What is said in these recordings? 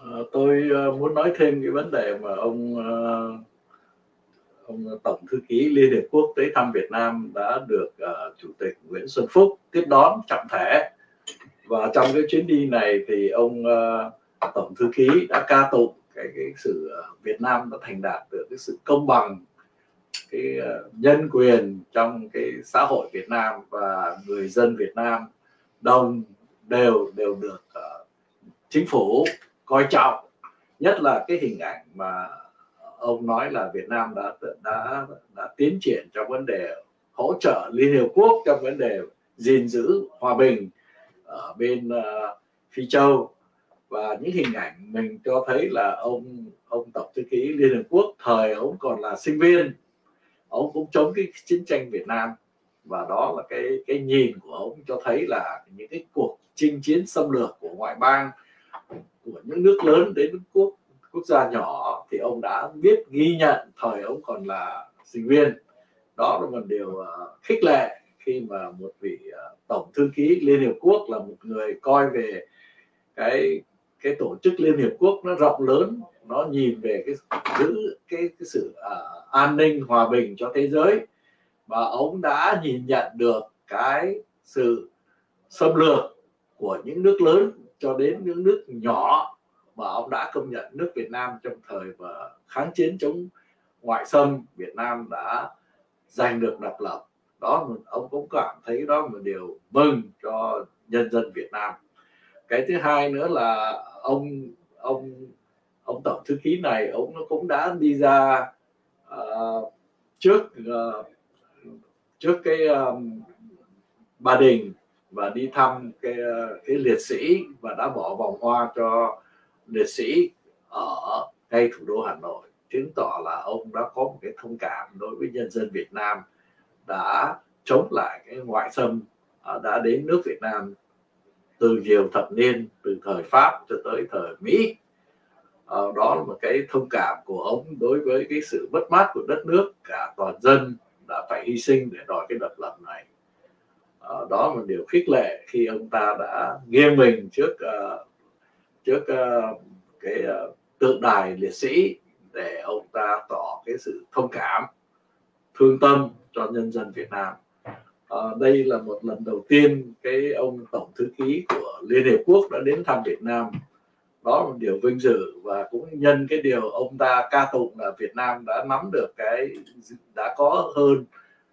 Tôi muốn nói thêm cái vấn đề mà ông Tổng thư ký Liên Hiệp Quốc tới thăm Việt Nam đã được Chủ tịch Nguyễn Xuân Phúc tiếp đón trọng thể. Và trong cái chuyến đi này thì ông Tổng thư ký đã ca tụng cái sự Việt Nam đã thành đạt được cái sự công bằng, cái nhân quyền trong cái xã hội Việt Nam, và người dân Việt Nam đều được chính phủ coi trọng, nhất là cái hình ảnh mà ông nói là Việt Nam đã tiến triển trong vấn đề hỗ trợ Liên Hiệp Quốc trong vấn đề gìn giữ hòa bình ở bên Phi Châu. Và những hình ảnh mình cho thấy là ông Tổng thư ký Liên Hợp Quốc thời ông còn là sinh viên, ông cũng chống cái chiến tranh Việt Nam, và đó là cái nhìn của ông cho thấy là những cái cuộc chinh chiến xâm lược của ngoại bang, của những nước lớn đến quốc gia nhỏ thì ông đã biết ghi nhận thời ông còn là sinh viên. Đó là một điều khích lệ khi mà một vị Tổng thư ký Liên Hiệp Quốc là một người coi về cái tổ chức Liên Hiệp Quốc nó rộng lớn, nó nhìn về giữ cái sự an ninh hòa bình cho thế giới, và ông đã nhìn nhận được cái sự xâm lược của những nước lớn cho đến những nước nhỏ, mà ông đã công nhận nước Việt Nam trong thời mà kháng chiến chống ngoại xâm, Việt Nam đã giành được độc lập. Đó, ông cũng cảm thấy đó là một điều mừng cho nhân dân Việt Nam. Cái thứ hai nữa là ông Tổng thư ký này ông cũng đã đi ra trước cái Ba Đình và đi thăm cái liệt sĩ, và đã bỏ vòng hoa cho liệt sĩ ở ngay thủ đô Hà Nội, chứng tỏ là ông đã có một cái thông cảm đối với nhân dân Việt Nam, đã chống lại cái ngoại xâm đã đến nước Việt Nam từ nhiều thập niên, từ thời Pháp cho tới thời Mỹ. Đó là một cái thông cảm của ông đối với cái sự mất mát của đất nước, cả toàn dân đã phải hy sinh để đòi cái độc lập này. Đó là một điều khích lệ khi ông ta đã nghiêng mình trước cái tượng đài liệt sĩ để ông ta tỏ cái sự thông cảm, thương tâm cho nhân dân Việt Nam. Đây là một lần đầu tiên cái ông Tổng thư ký của Liên Hiệp Quốc đã đến thăm Việt Nam. Đó là một điều vinh dự, và cũng nhân cái điều ông ta ca tụng là Việt Nam đã nắm được đã có hơn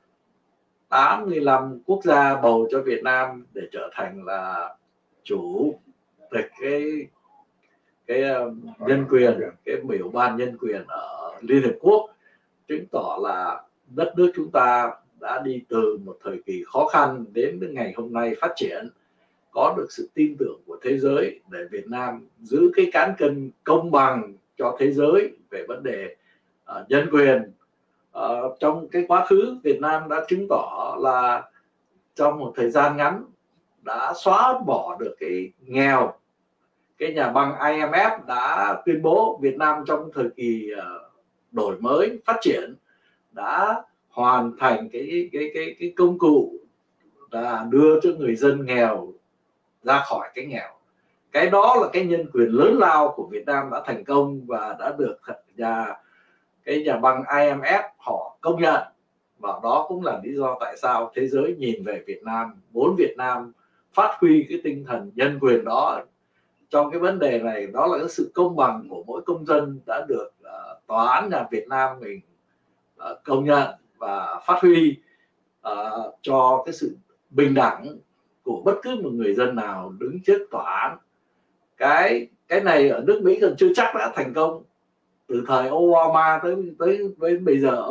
85 quốc gia bầu cho Việt Nam để trở thành là chủ tịch cái nhân quyền, cái ủy ban nhân quyền ở Liên Hiệp Quốc, chứng tỏ là đất nước chúng ta đã đi từ một thời kỳ khó khăn đến ngày hôm nay phát triển, có được sự tin tưởng của thế giới để Việt Nam giữ cái cán cân công bằng cho thế giới về vấn đề nhân quyền. Trong cái quá khứ, Việt Nam đã chứng tỏ là trong một thời gian ngắn đã xóa bỏ được cái nghèo. Cái nhà băng IMF đã tuyên bố Việt Nam trong thời kỳ đổi mới phát triển đã hoàn thành cái công cụ là đưa cho người dân nghèo ra khỏi cái nghèo. Cái đó là cái nhân quyền lớn lao của Việt Nam đã thành công và đã được cái nhà băng IMF họ công nhận. Và đó cũng là lý do tại sao thế giới nhìn về Việt Nam, muốn Việt Nam phát huy cái tinh thần nhân quyền đó trong cái vấn đề này. Đó là cái sự công bằng của mỗi công dân đã được tòa án nhà Việt Nam mình công nhận và phát huy cho cái sự bình đẳng của bất cứ một người dân nào đứng trước tòa án. Cái này ở nước Mỹ còn chưa chắc đã thành công. Từ thời Obama tới bây giờ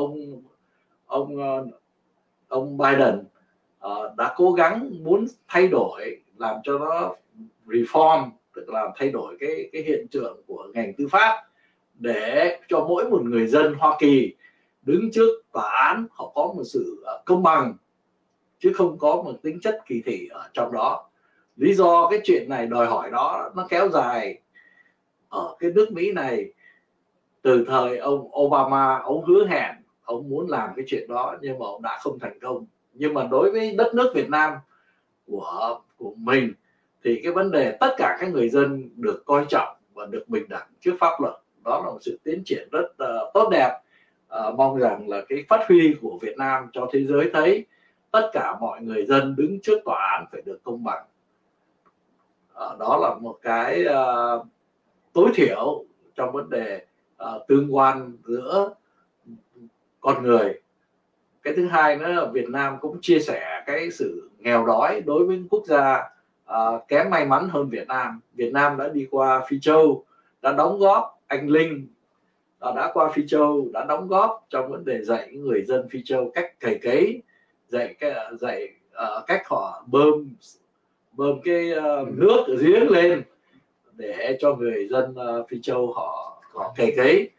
ông Biden đã cố gắng muốn thay đổi, làm cho nó reform, tức là thay đổi cái hiện tượng của ngành tư pháp để cho mỗi một người dân Hoa Kỳ đứng trước tòa án họ có một sự công bằng, chứ không có một tính chất kỳ thị ở trong đó. Lý do cái chuyện này đòi hỏi đó nó kéo dài ở cái nước Mỹ này từ thời ông Obama. Ông hứa hẹn ông muốn làm cái chuyện đó nhưng mà ông đã không thành công. Nhưng mà đối với đất nước Việt Nam của mình thì cái vấn đề tất cả các người dân được coi trọng và được bình đẳng trước pháp luật. Đó là một sự tiến triển rất tốt đẹp. Mong rằng là cái phát huy của Việt Nam cho thế giới thấy tất cả mọi người dân đứng trước tòa án phải được công bằng. Đó là một cái tối thiểu trong vấn đề tương quan giữa con người. Cái thứ hai nữa là Việt Nam cũng chia sẻ cái sự nghèo đói đối với những quốc gia kém may mắn hơn Việt Nam. Việt Nam đã đi qua Phi Châu, đã đóng góp, anh Linh đã qua Phi Châu, đã đóng góp trong vấn đề dạy người dân Phi Châu cách cày cấy, dạy cách họ bơm cái nước ở giếng lên để cho người dân Phi Châu họ cày cấy,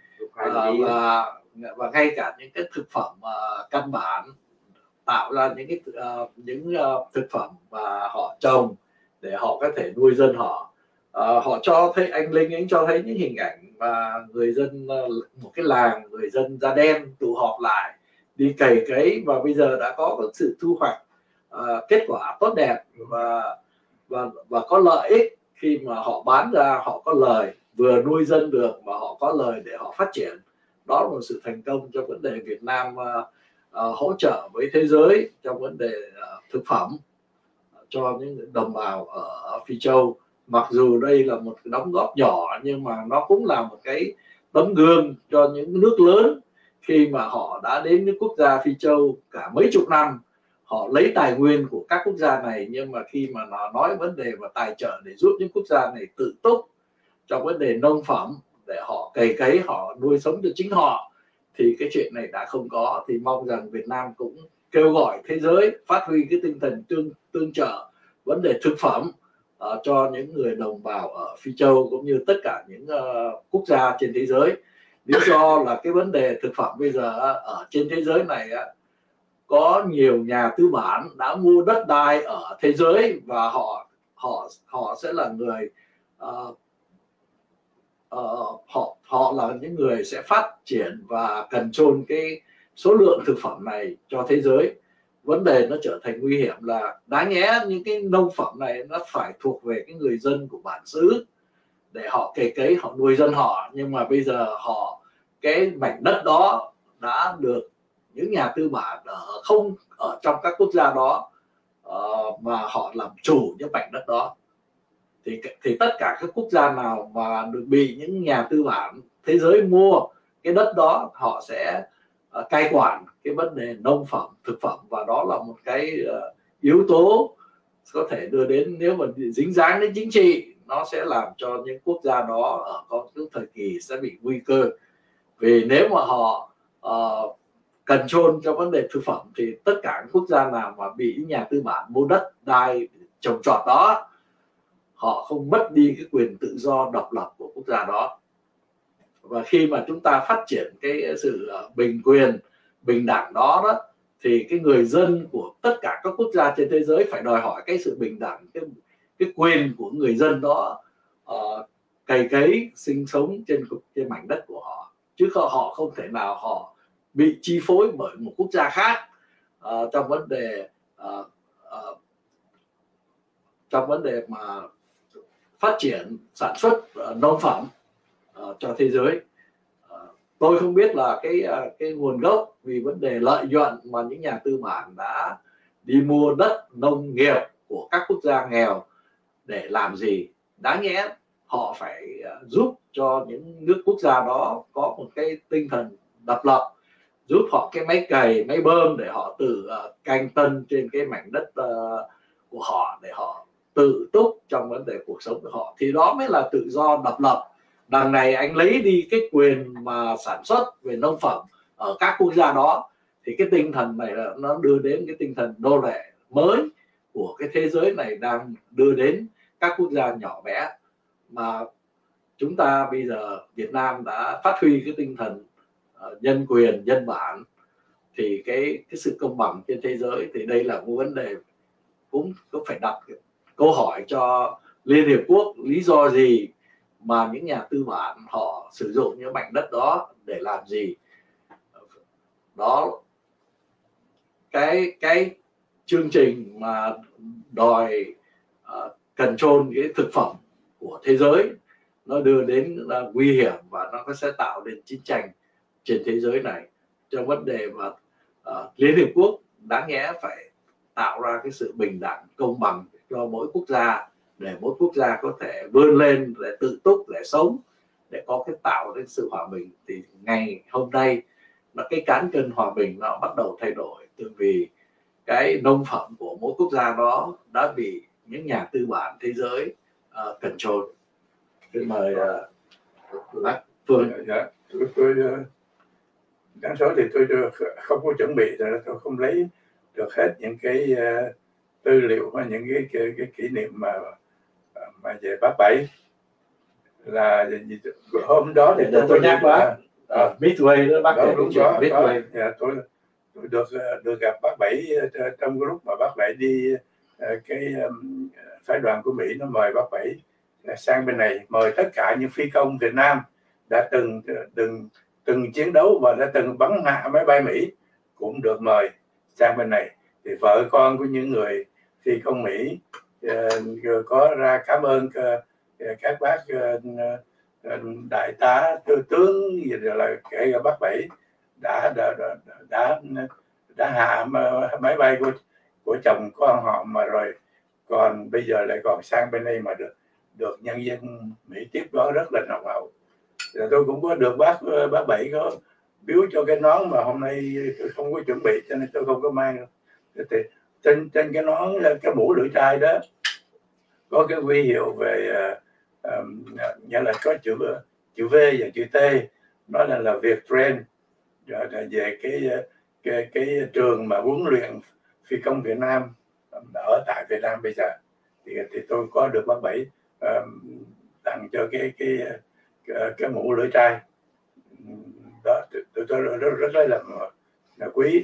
và ngay cả những cái thực phẩm căn bản, tạo ra những cái thực phẩm mà họ trồng để họ có thể nuôi dân họ. Họ cho thấy, anh Linh ấy cho thấy những hình ảnh mà người dân một cái làng người dân da đen tụ họp lại đi cày cấy, và bây giờ đã có sự thu hoạch kết quả tốt đẹp và có lợi ích khi mà họ bán ra, họ có lời, vừa nuôi dân được mà họ có lời để họ phát triển. Đó là một sự thành công cho vấn đề Việt Nam hỗ trợ với thế giới trong vấn đề thực phẩm cho những đồng bào ở Phi Châu. Mặc dù đây là một đóng góp nhỏ nhưng mà nó cũng là một cái tấm gương cho những nước lớn khi mà họ đã đến những quốc gia Phi Châu cả mấy chục năm, họ lấy tài nguyên của các quốc gia này, nhưng mà khi mà nó nói vấn đề và tài trợ để giúp những quốc gia này tự túc trong vấn đề nông phẩm để họ cày cấy, họ nuôi sống cho chính họ, thì cái chuyện này đã không có. Thì mong rằng Việt Nam cũng kêu gọi thế giới phát huy cái tinh thần tương trợ vấn đề thực phẩm cho những người đồng bào ở Phi Châu cũng như tất cả những quốc gia trên thế giới. Lý do là cái vấn đề thực phẩm bây giờ ở trên thế giới này có nhiều nhà tư bản đã mua đất đai ở thế giới, và họ sẽ là người họ là những người sẽ phát triển và control cái số lượng thực phẩm này cho thế giới. Vấn đề nó trở thành nguy hiểm là đáng nhẽ những cái nông phẩm này nó phải thuộc về cái người dân của bản xứ để họ cày cấy, họ nuôi dân họ, nhưng mà bây giờ cái mảnh đất đó đã được những nhà tư bản không ở trong các quốc gia đó mà họ làm chủ những mảnh đất đó. Thì tất cả các quốc gia nào mà được bị những nhà tư bản thế giới mua cái đất đó, họ sẽ cai quản cái vấn đề nông phẩm, thực phẩm, và đó là một cái yếu tố có thể đưa đến, nếu mà dính dáng đến chính trị, nó sẽ làm cho những quốc gia đó ở có những thời kỳ sẽ bị nguy cơ. Vì nếu mà họ control cho vấn đề thực phẩm thì tất cả các quốc gia nào mà bị nhà tư bản mua đất đai trồng trọt đó, họ không mất đi cái quyền tự do độc lập của quốc gia đó. Và khi mà chúng ta phát triển cái sự bình quyền, bình đẳng đó thì cái người dân của tất cả các quốc gia trên thế giới phải đòi hỏi cái sự bình đẳng, cái quyền của người dân đó cày cấy, sinh sống trên mảnh đất của họ, chứ họ không thể nào họ bị chi phối bởi một quốc gia khác trong vấn đề mà phát triển sản xuất nông phẩm cho thế giới. Tôi không biết là cái nguồn gốc vì vấn đề lợi nhuận mà những nhà tư bản đã đi mua đất nông nghiệp của các quốc gia nghèo để làm gì. Đáng nhẽ họ phải giúp cho những nước quốc gia đó có một cái tinh thần độc lập, giúp họ cái máy cày, máy bơm để họ tự canh tân trên cái mảnh đất của họ, để họ tự túc trong vấn đề cuộc sống của họ, thì đó mới là tự do độc lập. Đằng này anh lấy đi cái quyền mà sản xuất về nông phẩm ở các quốc gia đó, thì cái tinh thần này là nó đưa đến cái tinh thần nô lệ mới của cái thế giới này, đang đưa đến các quốc gia nhỏ bé. Mà chúng ta bây giờ Việt Nam đã phát huy cái tinh thần nhân quyền, nhân bản, thì cái sự công bằng trên thế giới, thì đây là một vấn đề cũng phải đặt câu hỏi cho Liên Hiệp Quốc, lý do gì mà những nhà tư bản họ sử dụng những mảnh đất đó để làm gì. Đó, cái chương trình mà đòi control cái thực phẩm của thế giới, nó đưa đến nguy hiểm và nó sẽ tạo nên chiến tranh trên thế giới này. Trong vấn đề mà Liên Hiệp Quốc đáng nhẽ phải tạo ra cái sự bình đẳng công bằng cho mỗi quốc gia, để mỗi quốc gia có thể vươn lên để tự túc, để sống, để có cái tạo nên sự hòa bình. Thì ngày hôm nay là cái cán cân hòa bình nó bắt đầu thay đổi, từ vì cái nông phẩm của mỗi quốc gia đó đã bị những nhà tư bản thế giới control. Xin mời Phương. Dạ, tôi đáng số thì tôi không có chuẩn bị, rồi tôi không lấy được hết những cái tư liệu và những cái kỷ niệm mà về Bác Bảy. Là hôm đó thì tôi nhắc bác Midway đó, bác đó, đúng đó, Midway. Dạ, tôi được gặp Bác Bảy trong cái lúc mà Bác Bảy đi cái phái đoàn của Mỹ nó mời Bác Bảy sang bên này, mời tất cả những phi công Việt Nam đã từng chiến đấu và đã từng bắn hạ máy bay Mỹ cũng được mời sang bên này. Thì vợ con của những người phi công Mỹ có ra cảm ơn các bác đại tá tướng gì là kể cả Bác Bảy đã hạ máy bay của chồng con họ, mà rồi còn bây giờ lại còn sang bên đây mà được nhân dân Mỹ tiếp đón rất là nồng hậu. Tôi cũng có được bác Bảy có biếu cho cái nón mà hôm nay tôi không có chuẩn bị cho nên tôi không có mang. Thì trên cái nón, cái mũ lưỡi trai đó có cái huy hiệu về nghĩa là có chữ V và chữ T, nó là Viettrain, về cái trường mà huấn luyện phi công Việt Nam ở tại Việt Nam bây giờ. Thì tôi có được bác Bảy tặng cho cái mũ lưỡi trai đó, tôi rất là quý.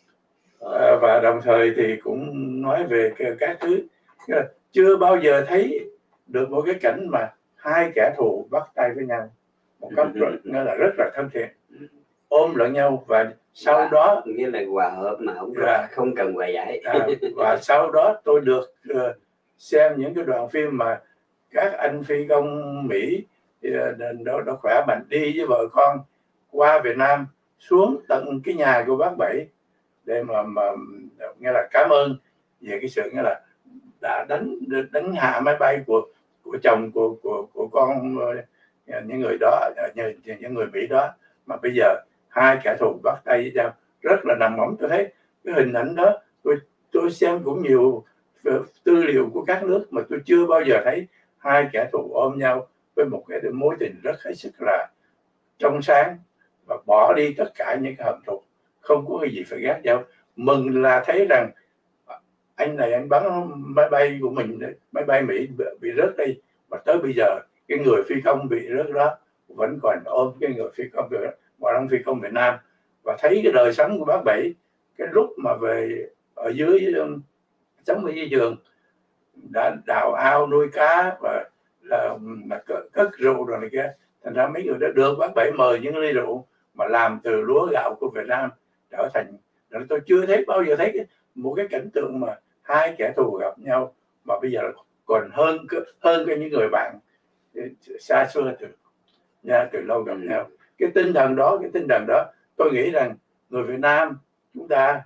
Và đồng thời thì cũng nói về các thứ, chưa bao giờ thấy được một cái cảnh mà hai kẻ thù bắt tay với nhau một cách rất là thân thiện, ôm lẫn nhau, và sau đó nghĩa là hòa hợp mà không cần hòa giải. Và sau đó tôi được xem những cái đoạn phim mà các anh phi công Mỹ đó khỏe mạnh đi với vợ con qua Việt Nam, xuống tận cái nhà của bác Bảy để mà nghĩa là cảm ơn về cái sự nghĩa là đã đánh hạ máy bay của chồng của con những người đó, những người Mỹ đó, mà bây giờ hai kẻ thù bắt tay với nhau rất là nằm mỏng. Tôi thấy cái hình ảnh đó, tôi xem cũng nhiều tư liệu của các nước mà tôi chưa bao giờ thấy hai kẻ thù ôm nhau với một cái mối tình rất hết sức là trong sáng, và bỏ đi tất cả những cái hận thù, không có cái gì phải ghét nhau. Mừng là thấy rằng anh này anh bắn máy bay của mình, máy bay Mỹ bị rớt đi, mà tới bây giờ cái người phi công bị rớt đó vẫn còn ôm cái người phi công phi công Việt Nam. Và thấy cái đời sống của bác Bảy, cái lúc mà về ở dưới sống ở dưới giường, đã đào ao nuôi cá và là cất rượu rồi này kia, thành ra mấy người đã được bác Bảy mời những ly rượu mà làm từ lúa gạo của Việt Nam trở thành. Tôi chưa thấy bao giờ thấy một cái cảnh tượng mà hai kẻ thù gặp nhau mà bây giờ còn hơn cái những người bạn xa xưa từ lâu gặp nhau. Cái tinh thần đó tôi nghĩ rằng người Việt Nam chúng ta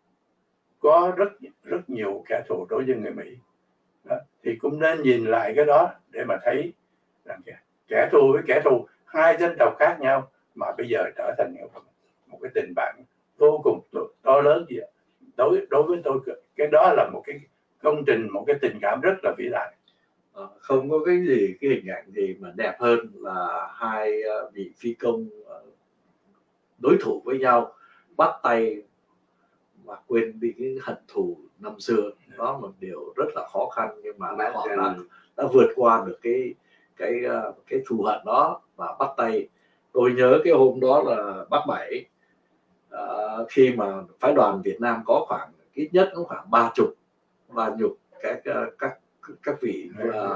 có rất nhiều kẻ thù đối với người Mỹ đó. Thì cũng nên nhìn lại cái đó để mà thấy rằng kẻ thù với kẻ thù, hai dân tộc khác nhau mà bây giờ trở thành một cái tình bạn vô cùng to lớn gì. Đối với tôi, cái đó là một cái công trình, một cái tình cảm rất là vĩ đại. Không có cái hình ảnh gì mà đẹp hơn là hai vị phi công đối thủ với nhau bắt tay và quên đi cái hận thù năm xưa. Đó là một điều rất là khó khăn, nhưng mà họ đã vượt qua được cái thù hận đó và bắt tay. Tôi nhớ cái hôm đó là bác Bảy khi mà phái đoàn Việt Nam có khoảng ít nhất cũng khoảng 30 các vị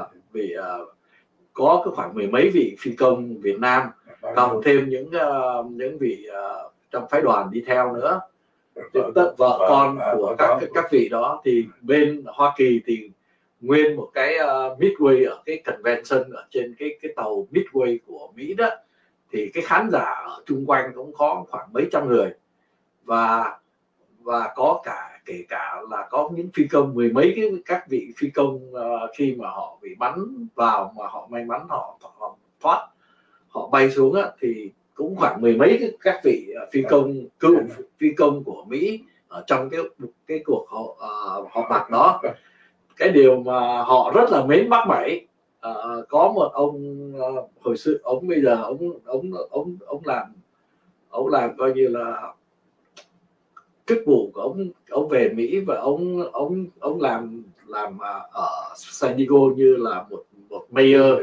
có cái khoảng mười mấy vị phi công Việt Nam, cộng thêm những vị trong phái đoàn đi theo nữa, vợ con của các vị đó. Thì bên Hoa Kỳ thì nguyên một cái Midway ở cái convention ở trên cái tàu Midway của Mỹ đó, thì cái khán giả ở chung quanh cũng có khoảng mấy trăm người, và có cả kể cả là có những phi công, mười mấy các vị phi công khi mà họ bị bắn vào mà họ may mắn họ thoát, họ bay xuống á, thì cũng khoảng mười mấy các vị phi công, cựu phi công của Mỹ ở trong cái cuộc họp mặt đó. Cái điều mà họ rất là mến bác Bảy. Có một ông hồi xưa, ông bây giờ ông làm coi như là chức vụ của ông về Mỹ, và ông làm ở San Diego như là một mayor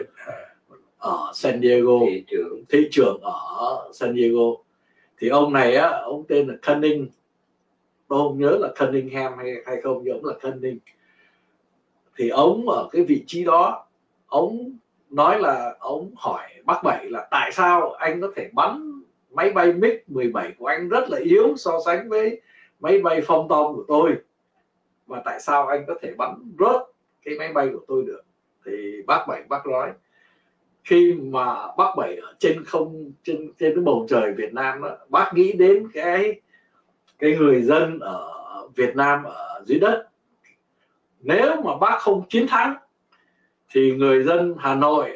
ở San Diego, thị trưởng ở San Diego. Thì ông này á, ông tên là Cunningham, tôi không nhớ là Cunningham hay không, nhưng ông là Cunningham. Thì ông ở cái vị trí đó, ông nói là ông hỏi bác Bảy là tại sao anh có thể bắn máy bay MiG-17 của anh rất là yếu so sánh với máy bay Phong Tom của tôi, và tại sao anh có thể bắn rớt cái máy bay của tôi được. Thì bác nói khi mà bác Bảy ở trên không, trên cái bầu trời Việt Nam đó, bác nghĩ đến cái người dân ở Việt Nam ở dưới đất. Nếu mà bác không chiến thắng thì người dân Hà Nội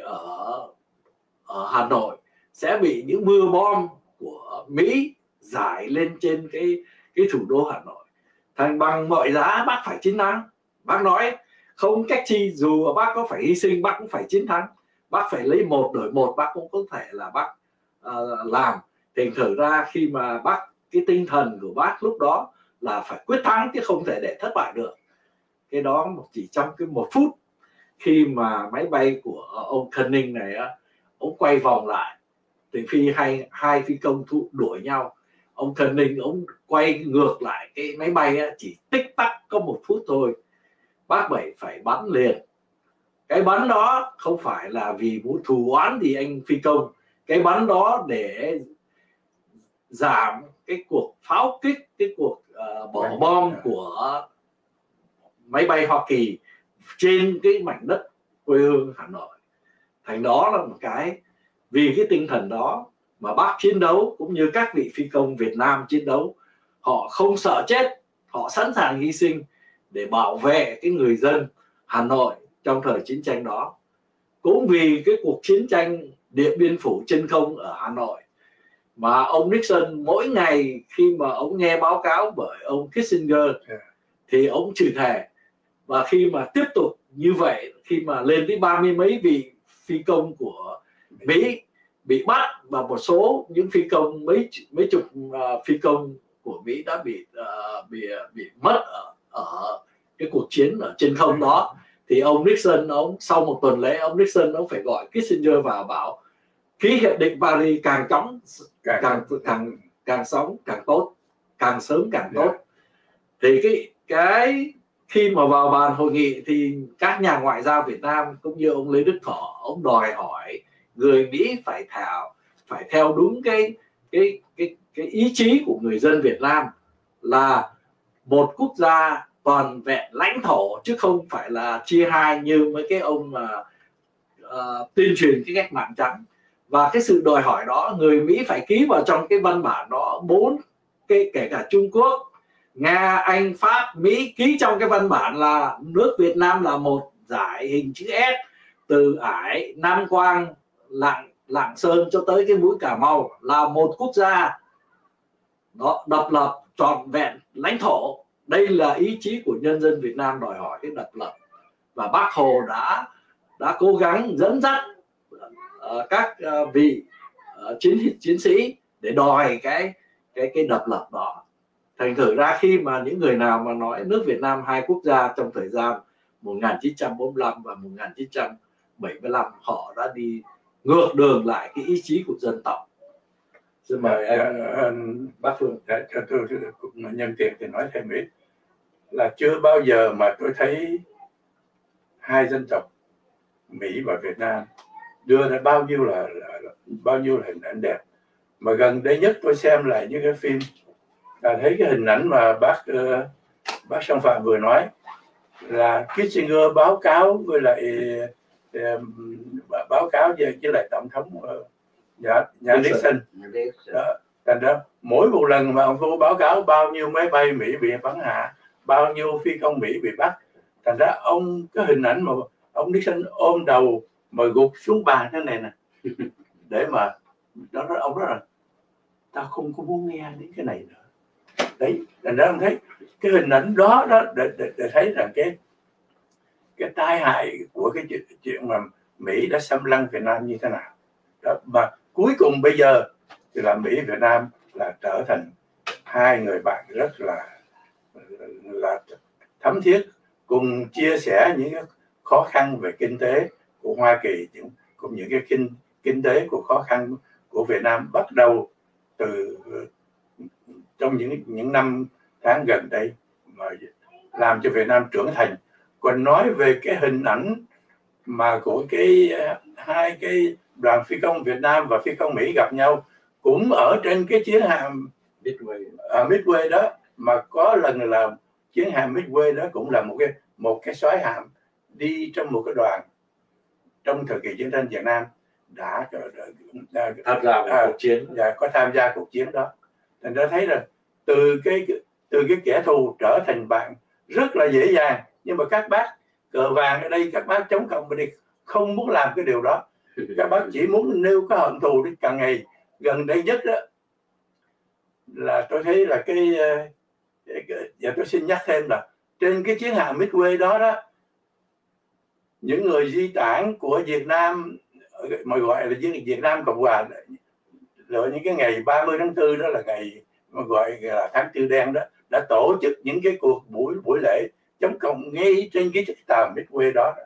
ở Hà Nội sẽ bị những mưa bom của Mỹ rải lên trên cái thủ đô Hà Nội. Thành bằng mọi giá bác phải chiến thắng. Bác nói không cách chi, dù bác có phải hy sinh bác cũng phải chiến thắng. Bác phải lấy 1 đổi 1 bác cũng có thể là bác làm. Thành thử ra khi mà bác, cái tinh thần của bác lúc đó là phải quyết thắng chứ không thể để thất bại được. Cái đó chỉ trong cái 1 phút khi mà máy bay của ông Cunningham này á, ông quay vòng lại thì hai phi công đuổi nhau, ông Cunningham ông quay ngược lại cái máy bay á, chỉ tích tắc có 1 phút thôi, bác Bảy phải bắn liền. Cái bắn đó không phải là vì muốn thù oán gì anh phi công, cái bắn đó để giảm cái cuộc pháo kích, cái cuộc bỏ bom của máy bay Hoa Kỳ trên cái mảnh đất quê hương Hà Nội. Thành đó là một cái, vì cái tinh thần đó mà bác chiến đấu, cũng như các vị phi công Việt Nam chiến đấu, họ không sợ chết, họ sẵn sàng hy sinh để bảo vệ cái người dân Hà Nội trong thời chiến tranh đó. Cũng vì cái cuộc chiến tranh Điện Biên Phủ trên không ở Hà Nội mà ông Nixon mỗi ngày khi mà ông nghe báo cáo bởi ông Kissinger thì ông chửi thề. Và khi mà tiếp tục như vậy, khi mà lên tới 30 mấy vị phi công của Mỹ bị bắt, và một số những phi công, mấy chục phi công của Mỹ đã bị mất ở cái cuộc chiến ở trên không đó, thì ông Nixon, sau 1 tuần lễ, ông Nixon phải gọi Kissinger vào bảo ký hiệp định Paris càng chóng càng sớm càng tốt, càng sớm càng tốt. Thì cái khi mà vào bàn hội nghị thì các nhà ngoại giao Việt Nam cũng như ông Lê Đức Thọ, ông đòi hỏi người Mỹ phải theo đúng cái ý chí của người dân Việt Nam là một quốc gia toàn vẹn lãnh thổ, chứ không phải là chia hai như mấy cái ông mà tuyên truyền cái cách mạng trắng. Và cái sự đòi hỏi đó người Mỹ phải ký vào trong cái văn bản đó, 4 cái, kể cả Trung Quốc, Nga, Anh, Pháp, Mỹ ký trong cái văn bản là nước Việt Nam là một dải hình chữ S từ Ải, Nam Quang, Lạng Sơn cho tới cái mũi Cà Mau, là một quốc gia đó, độc lập, trọn vẹn lãnh thổ. Đây là ý chí của nhân dân Việt Nam đòi hỏi cái độc lập, và Bác Hồ đã cố gắng dẫn dắt các vị chiến sĩ để đòi cái độc lập đó. Thành thử ra khi mà những người nào mà nói nước Việt Nam hai quốc gia trong thời gian 1945 và 1975, họ đã đi ngược đường lại cái ý chí của dân tộc. Xin mời anh bác Phương. Cho tôi cũng nhân tiện thì nói thêm ít là chưa bao giờ mà tôi thấy hai dân tộc Mỹ và Việt Nam đưa ra bao nhiêu là hình ảnh đẹp. Mà gần đây nhất tôi xem lại những cái phim là thấy cái hình ảnh mà bác Song Phạm vừa nói, là Kissinger báo cáo với lại báo cáo với lại tổng thống nhà Nixon. Đó. Thành ra mỗi một lần mà ông Thu báo cáo bao nhiêu máy bay Mỹ bị bắn hạ, bao nhiêu phi công Mỹ bị bắt, thành ra ông cái hình ảnh mà ông Nixon ôm đầu mà gục xuống bàn thế này nè để mà đó ông nói là tao không có muốn nghe đến cái này nữa. Đấy, thành ra ông thấy cái hình ảnh đó để thấy rằng cái tai hại của cái chuyện mà Mỹ đã xâm lăng Việt Nam như thế nào. Đó, mà cuối cùng bây giờ thì là Mỹ Việt Nam là trở thành hai người bạn rất là thấm thiết, cùng chia sẻ những khó khăn về kinh tế của Hoa Kỳ, cũng những cái kinh tế của khó khăn của Việt Nam bắt đầu từ trong những năm tháng gần đây mà làm cho Việt Nam trưởng thành. Còn nói về cái hình ảnh mà của hai cái đoàn phi công Việt Nam và phi công Mỹ gặp nhau cũng ở trên cái chiến hạm Midway đó, mà có lần là chiến hạm Midway đó cũng là một cái soái hạm đi trong một cái đoàn trong thời kỳ chiến tranh Việt Nam đã tham gia cuộc chiến, có tham gia cuộc chiến đó. Thành ra thấy là từ cái kẻ thù trở thành bạn rất là dễ dàng, nhưng mà các bác cờ vàng ở đây, các bác chống cộng ở đây không muốn làm cái điều đó. Các bác chỉ muốn nêu cái hận thù đi. Càng ngày gần đây nhất đó là tôi thấy là và tôi xin nhắc thêm là trên cái chiến hạm Midway đó những người di tản của Việt Nam, mà gọi là Việt Nam Cộng Hòa, rồi những cái ngày 30 tháng 4 đó là ngày mà gọi là tháng tư đen đó, đã tổ chức những cái cuộc buổi lễ chống cộng ngay trên cái chiếc tàu Midway đó.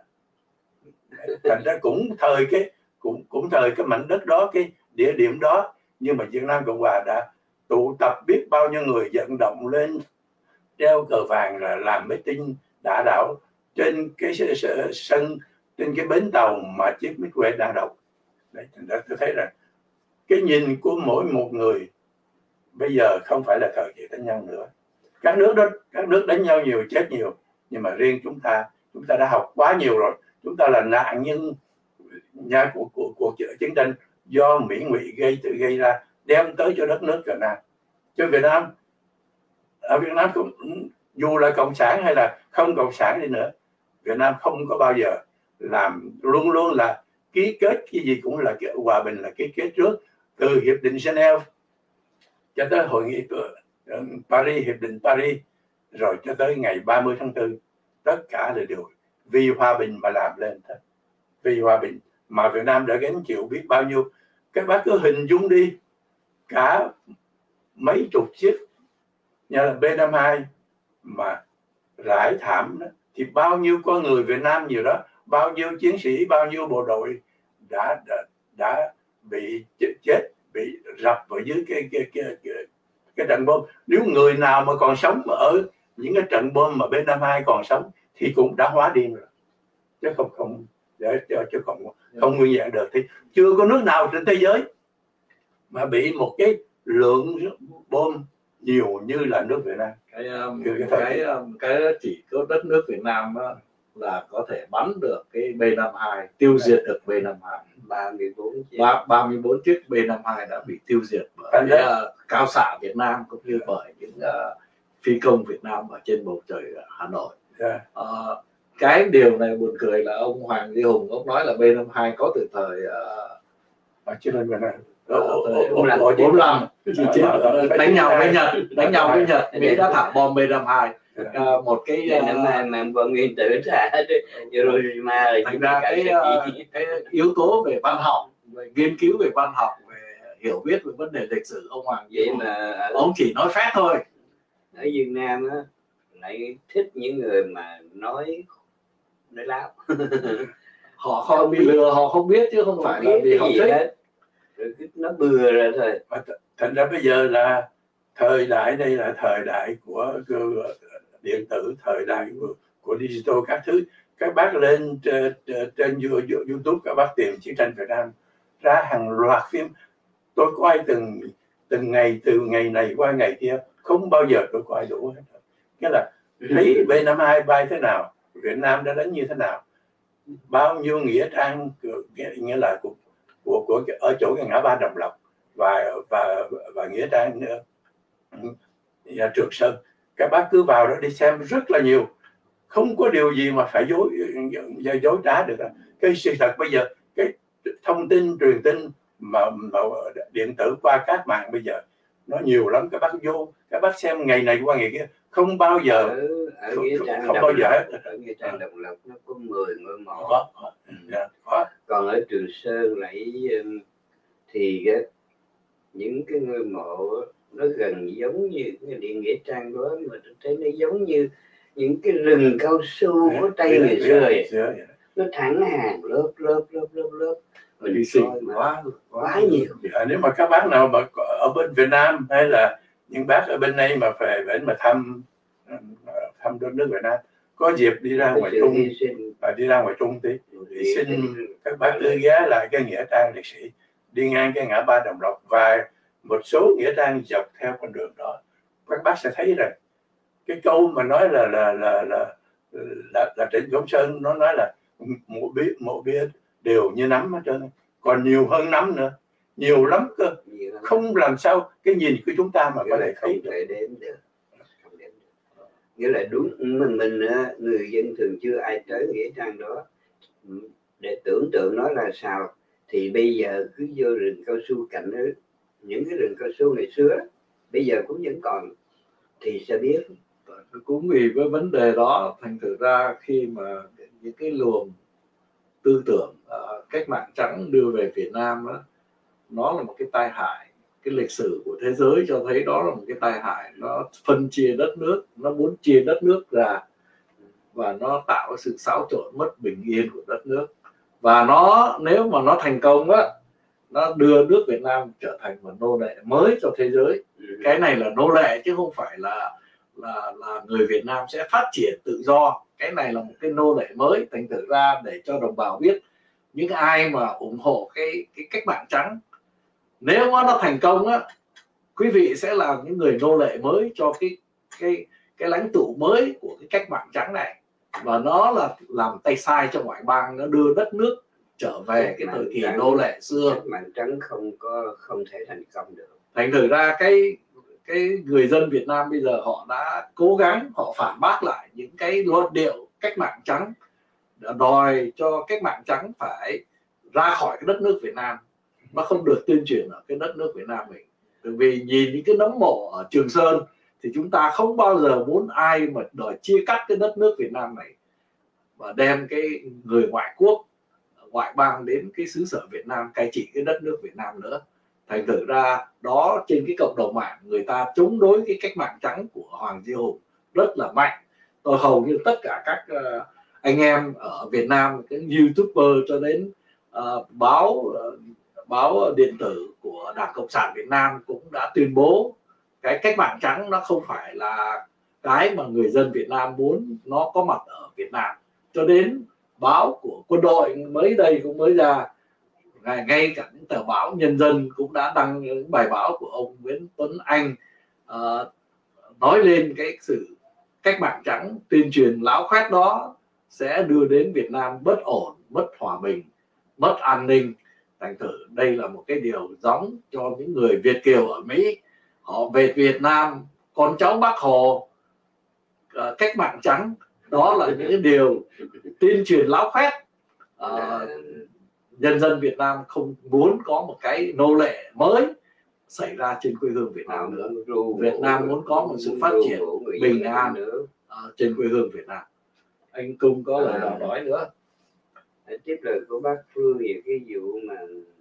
Thành ra cũng thời cái mảnh đất đó, cái địa điểm đó, nhưng mà Việt Nam Cộng Hòa đã tụ tập biết bao nhiêu người vận động lên treo cờ vàng, là làm meeting đả đảo trên cái sân, trên cái bến tàu mà chiếc Midway đang đậu. Đấy, thành ra tôi thấy là cái nhìn của mỗi một người bây giờ không phải là thời kỳ đánh nhau nữa. Các nước đánh nhau nhiều, chết nhiều, nhưng mà riêng chúng ta đã học quá nhiều rồi. Chúng ta là nạn nhân của chiến tranh do Mỹ ngụy gây ra, đem tới cho đất nước Việt Nam. Cho ở Việt Nam cũng, dù là cộng sản hay là không cộng sản đi nữa, Việt Nam không có bao giờ luôn luôn là ký kết cái gì cũng là hòa bình, là ký kết trước, từ hiệp định Geneva cho tới hội nghị Paris, hiệp định Paris, rồi cho tới ngày 30 tháng 4, tất cả là đều vì hòa bình mà làm lên thôi. Vì hòa bình mà Việt Nam đã gánh chịu biết bao nhiêu. Các bác cứ hình dung đi, cả mấy chục chiếc như là B-52 mà rải thảm đó, thì bao nhiêu con người Việt Nam nhiều đó, bao nhiêu chiến sĩ, bao nhiêu bộ đội đã bị chết, bị rập ở dưới cái trận bom. Nếu người nào mà còn sống ở những cái trận bom mà B-52 còn sống thì cũng đã hóa điên rồi, chứ không nguyên vẹn được. Thì chưa có nước nào trên thế giới mà bị một cái lượng bom nhiều như là nước Việt Nam. Cái chỉ có đất nước Việt Nam là có thể bắn được cái B-52, tiêu diệt được B-52. 34 chiếc B-52 đã bị tiêu diệt bởi cao xạ Việt Nam, cũng như bởi những phi công Việt Nam ở trên bầu trời Hà Nội. Cái điều này buồn cười là ông Hoàng Duy Hùng ông nói là B-52 có từ thời chiến tranh Việt Nam 45 đánh nhau với Nhật, Mỹ đã thả bom B-52. Một cái mà bom nguyên tử ra Hiroshima. Thành ra cái yếu tố về văn học, về nghiên cứu về văn học, về hiểu biết về vấn đề lịch sử, ông Hoàng vậy mà ông chỉ nói phét thôi. Ở Việt Nam á lại thích những người mà nói láo. Họ không bị lừa, họ không biết, chứ không phải là vì họ thích. Nó bừa ra thôi. Thành ra bây giờ là thời đại, đây là thời đại của điện tử, thời đại của digital, các thứ. Các bác lên trên YouTube, các bác tìm chiến tranh Việt Nam, ra hàng loạt phim. Tôi coi từng ngày, từ ngày này qua ngày kia, không bao giờ tôi coi đủ hết. Cái là thấy B-52 bay thế nào, Việt Nam đã đánh như thế nào, bao nhiêu nghĩa trang, nghĩa là của ở chỗ cái ngã ba Đồng Lộc và nghĩa trang Trường Sơn. Các bác cứ vào đó đi xem rất là nhiều, không có điều gì mà phải dối trá được. Cái sự thật bây giờ, cái thông tin truyền tin mà điện tử qua các mạng bây giờ nó nhiều lắm. Các bác vô, các bác xem ngày này qua ngày kia, không bao giờ không bao giờ hết. Ở nghĩa trang Đồng Lộc nó có 10 ngôi mộ. Có. Còn ở Trường Sơn lại thì những cái ngôi mộ nó gần giống như cái điện nghĩa trang đó, mà tôi thấy nó giống như những cái rừng cao su của Tây ngày xưa vậy. Nó thẳng hàng lớp mình đi xịn quá nhiều. Nếu mà các bác nào mà ở bên Việt Nam hay là những bác ở bên đây mà về mà thăm đất nước Việt Nam, có dịp đi ra ngoài Trung và đi ra ngoài Trung thì xin các bác cứ ghé lại cái nghĩa trang liệt sĩ, đi ngang cái ngã ba Đồng Lộc và một số nghĩa trang dọc theo con đường đó. Các bác sẽ thấy rằng cái câu mà nói là Trịnh Công Sơn nó nói là mộ bia đều như nắm hết trơn, còn nhiều hơn nắm nữa, nhiều lắm cơ, không làm sao cái nhìn của chúng ta mà có thể thấy được. Nghĩa là đúng, mình người dân thường chưa ai tới nghĩa trang đó để tưởng tượng nó là sao. Thì bây giờ cứ vô rừng cao su cạnh đó, những cái rừng cao su ngày xưa bây giờ cũng vẫn còn, thì sẽ biết. Cũng vì với vấn đề đó, thành thử ra khi mà những cái luồng tư tưởng cách mạng trắng đưa về Việt Nam đó, nó là một cái tai hại. Cái lịch sử của thế giới cho thấy đó là một cái tai hại. Nó phân chia đất nước, nó muốn chia đất nước ra, và nó tạo sự xáo trộn mất bình yên của đất nước. Và nó, nếu mà nó thành công á, nó đưa nước Việt Nam trở thành một nô lệ mới cho thế giới. Cái này là nô lệ chứ không phải là người Việt Nam sẽ phát triển tự do. Cái này là một cái nô lệ mới. Thành thử ra để cho đồng bào biết, những ai mà ủng hộ cái cách mạng trắng, nếu mà nó thành công á, quý vị sẽ là những người nô lệ mới cho cái lãnh tụ mới của cái cách mạng trắng này. Và nó là làm tay sai cho ngoại bang, nó đưa đất nước trở về cái thời kỳ nô lệ xưa. Cách mạng trắng không thể thành công được. Thành thử ra cái người dân Việt Nam bây giờ họ đã cố gắng, họ phản bác lại những cái luận điệu cách mạng trắng, đòi cho cách mạng trắng phải ra khỏi cái đất nước Việt Nam, nó không được tuyên truyền ở cái đất nước Việt Nam mình. Bởi vì nhìn những cái nấm mộ ở Trường Sơn thì chúng ta không bao giờ muốn ai mà đòi chia cắt cái đất nước Việt Nam này và đem cái người ngoại quốc, ngoại bang đến cái xứ sở Việt Nam cai trị cái đất nước Việt Nam nữa. Thành thử ra đó, trên cái cộng đồng mạng người ta chống đối cái cách mạng trắng của Hoàng Duy Hùng rất là mạnh. Tôi hầu như tất cả các anh em ở Việt Nam, cái YouTuber cho đến báo điện tử của Đảng Cộng sản Việt Nam cũng đã tuyên bố cái cách mạng trắng nó không phải là cái mà người dân Việt Nam muốn nó có mặt ở Việt Nam. Cho đến báo của quân đội mới đây cũng mới ra, ngay cả những tờ báo Nhân dân cũng đã đăng những bài báo của ông Nguyễn Tuấn Anh nói lên cái sự cách mạng trắng tuyên truyền láo khoét đó sẽ đưa đến Việt Nam bất ổn, mất hòa bình, mất an ninh. Thành thử đây là một cái điều giống cho những người Việt kiều ở Mỹ, họ về Việt Nam, con cháu Bác Hồ, cách mạng trắng, đó là những cái điều tuyên truyền láo khoét. Nhân dân Việt Nam không muốn có một cái nô lệ mới xảy ra trên quê hương Việt Nam nữa. Việt Nam muốn có một sự phát triển bình an trên quê hương Việt Nam. Anh Cung có lời nào nói nữa? Tiếp lời của bác Phương về cái vụ mà